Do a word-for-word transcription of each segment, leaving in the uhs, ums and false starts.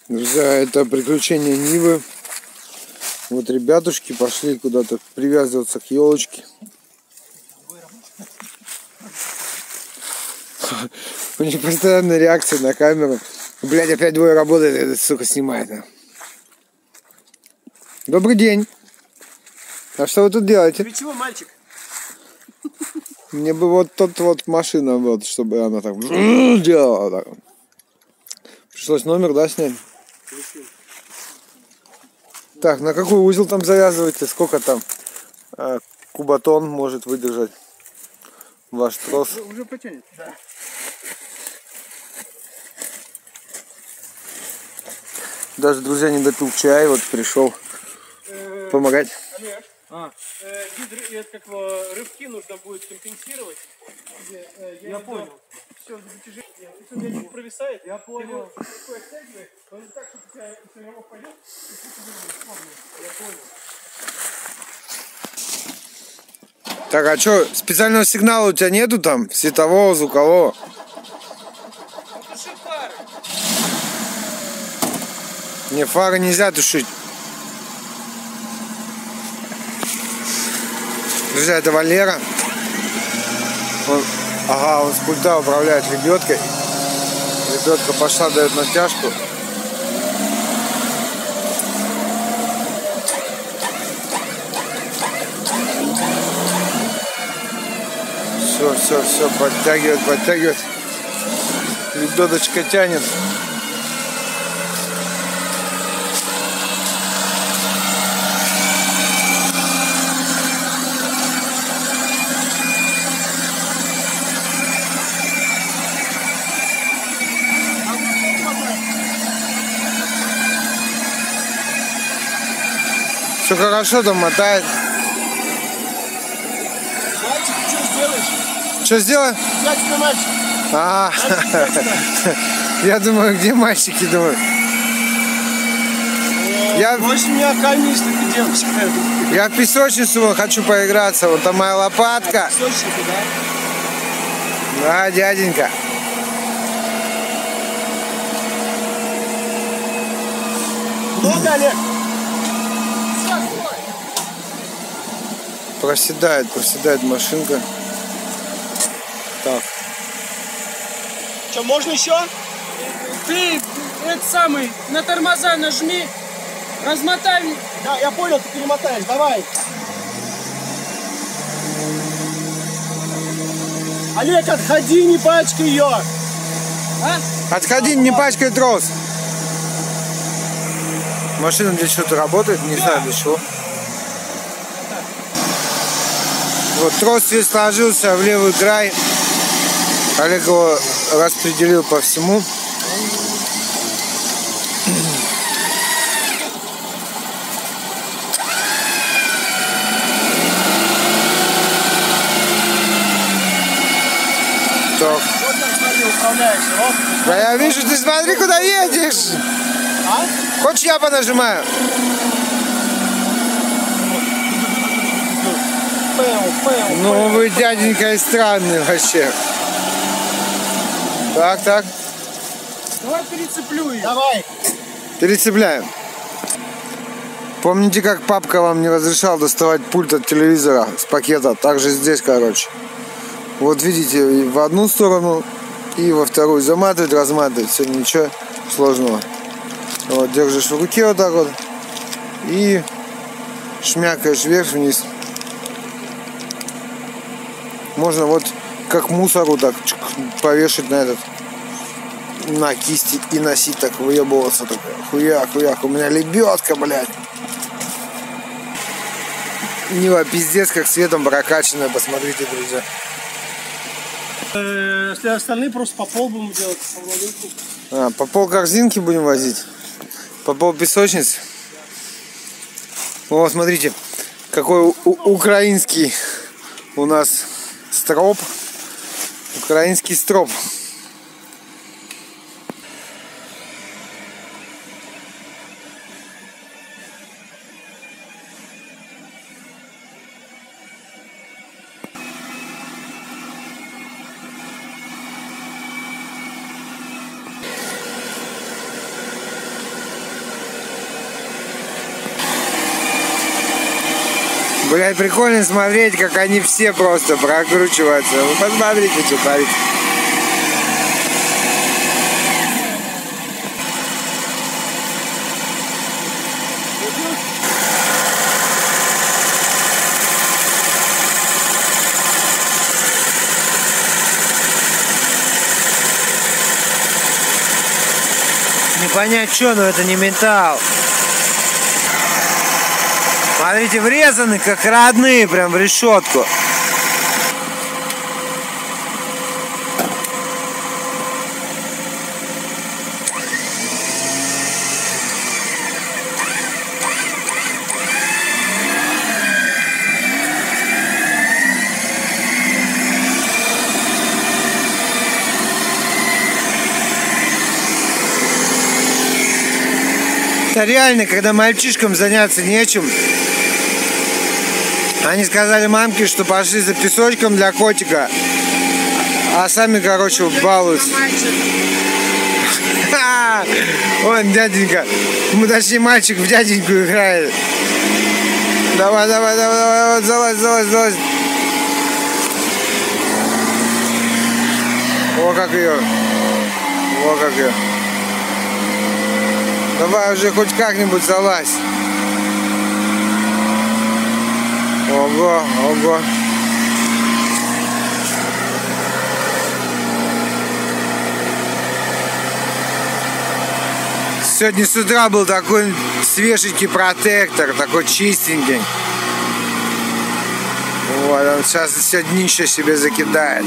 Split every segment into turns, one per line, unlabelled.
Друзья, это приключение Нивы. Вот ребятушки пошли куда-то привязываться к елочке. У них постоянная реакция на камеру. Блять, опять двое работает, этот сука снимает. Добрый день. А что вы тут делаете?
Ты чего, мальчик?
Мне бы вот тот вот машина, вот, чтобы она так делала. Так. Пришлось номер, да, снять? Так, на какой узел там завязываете? Сколько там э, кубатон может выдержать ваш трос?
Уже, уже потянет? Да.
Даже, друзья, не допил чай, вот пришел
э,
помогать.
Олег, а. э, гидро, это, как его, рывки нужно будет компенсировать. Э, я, я понял. Все, затяжение. Если он где-нибудь провисает, я понял. Рукой оттягивай, он так, чтобы у тебя сырьевок пойдет, и ты я понял.
Так, а что, специального сигнала у тебя нету там? Светового, звукового?
Туши фары.
Не, фары нельзя тушить. Друзья, это Валера. Он, ага, он с пульта управляет лебедкой. Лебедка пошла, дает натяжку. Все, все, все, подтягивает, подтягивает. Лебедочка тянет. Все хорошо, там мотает.
Мальчик, ты что сделаешь?
Что сделаю?
Я тебе мальчик.
А, я думаю, где мальчики, думаю. Я
больше меня камень, что ты девочка.
Я в песочницу хочу поиграться. Вот там моя лопатка.
Песочница, да?
Да, дяденька.
Много, Олег?
Проседает, проседает машинка. Так.
Что, можно еще?
Ты, это самый, на тормоза нажми, размотай.
Да, я понял, ты перемотаешь, давай. Олег, отходи, не пачкай ее.
А?
Отходи, не пачкай трос. Машина для чего-то работает, не знаю для чего. Вот трос весь сложился в левый край. Олег его распределил по всему. Так.
Вот так, смотри, управляешься. Вот.
Да я вижу, ты смотри, куда едешь.
А?
Хочешь, я понажимаю?
Пэу, пэу,
Ну
пэу.
вы, дяденька, и странный вообще. Так, так.
Давай перецеплю ее.
Давай.
Перецепляем. Помните, как папка вам не разрешал доставать пульт от телевизора с пакета? Так же здесь, короче. Вот видите, и в одну сторону, и во вторую заматывать, разматывать. Все, ничего сложного. Вот, держишь в руке вот так вот. И шмякаешь вверх-вниз. Можно вот как мусору так повешать на этот, на кисти и носить, так выебываться. Так, хуяк, хуяк. У меня лебедка, блядь. Нива пиздец, как светом прокачанная, посмотрите, друзья.
Если остальные просто по пол будем делать.
А, по пол корзинки будем возить. По пол песочницы. Вот, смотрите, какой украинский у нас строп. Украинский строп. Блядь, прикольно смотреть, как они все просто прокручиваются. Вы посмотрите, что творится. Не понять что, но это не металл. Смотрите, врезаны как родные, прям в решетку. Это реально, когда мальчишкам заняться нечем. Они сказали мамке, что пошли за песочком для котика. А сами, короче, балуются. Вон дяденька. Ну, точнее, мальчик в дяденьку играет. Давай, давай, давай, давай, залазь, залазь, залазь. О, как ее. О, как ее. Давай уже хоть как-нибудь залазь. Ого, ого. Сегодня с утра был такой свеженький протектор, такой чистенький. Вот, он сейчас все днище себе закидает.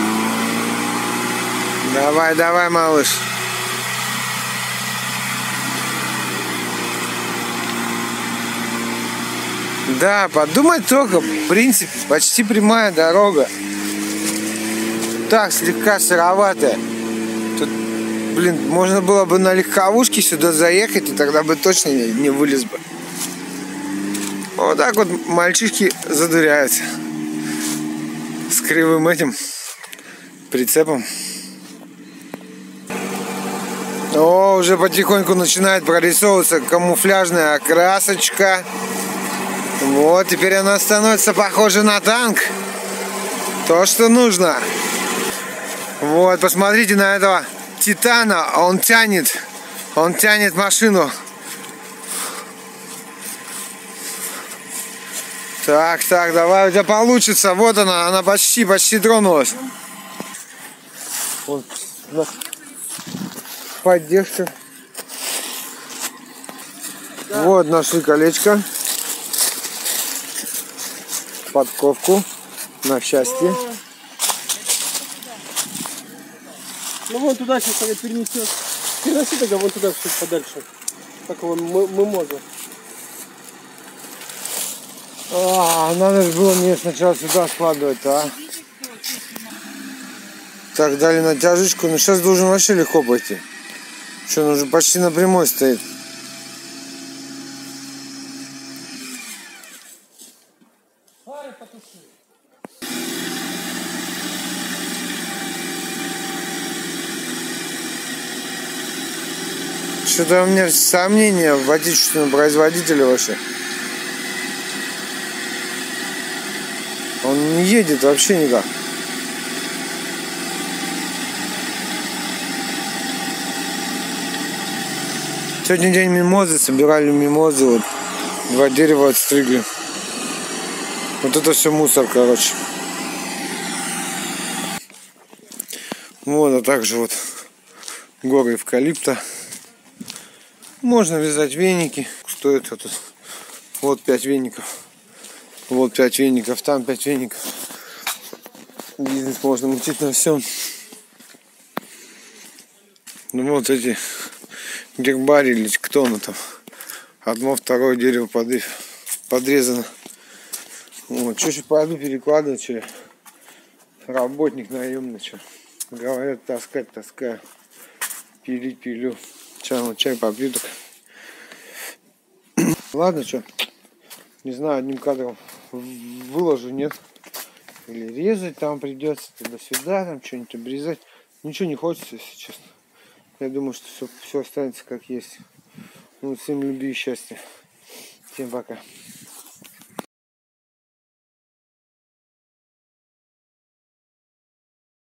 Давай, давай, малыш. Да, подумать только, в принципе, почти прямая дорога. Так, слегка сыроватая. Тут, блин, можно было бы на легковушке сюда заехать, и тогда бы точно не, не вылез бы. Вот так вот мальчишки задуряются. С кривым этим прицепом. О, уже потихоньку начинает прорисовываться камуфляжная окрасочка. Вот, теперь она становится похожа на танк. То, что нужно. Вот, посмотрите на этого Титана. Он тянет. Он тянет машину. Так, так, давай, у тебя получится. Вот она, она почти, почти тронулась. Вот, поддержка. Да. Вот, нашли колечко. Подковку на счастье.
Ну вон туда сейчас перенесет. Переноси тогда вон туда чуть подальше. Как его мы, мы можем.
А, надо же было мне сначала сюда складывать, а? Так, дали натяжечку. Но сейчас должен вообще легко пойти. Что, он уже почти на прямой стоит. Что-то у меня сомнения в отечественном производителе вообще. Он не едет вообще никак. Сегодня день мимозы, собирали мимозы, вот два дерева отстригли. Вот это все мусор, короче. Вот, а также вот горы эвкалипта. Можно вязать веники. Стоит это вот пять веников. Вот пять веников, там пять веников. Бизнес можно мутить на всем. Ну вот эти гербарии или кто оно там. Одно, второе дерево подрезано. Вот, что еще пойду перекладывать, что работник наемный, что. Говорят, таскать, таскаю. Пилить, пилю. Сейчас вот чай попью так. Ладно, что. Не знаю, одним кадром выложу, нет. Или резать там придется, туда-сюда, там что-нибудь обрезать. Ничего не хочется, если честно. Я думаю, что все, все останется как есть. Ну, всем любви и счастья. Всем пока.